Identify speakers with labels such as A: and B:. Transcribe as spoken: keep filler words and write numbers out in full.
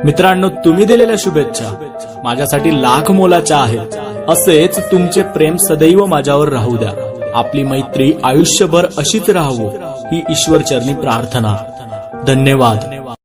A: मित्रांनो, तुम्ही दिलेल्या शुभेच्छा माझ्यासाठी लाख मोलाच्या आहेत. असेच तुमचे प्रेम सदैव माझ्यावर राहू द्या. आपली मैत्री आयुष्यभर अशीच राहावो ही ईश्वर चरणी प्रार्थना. धन्यवाद.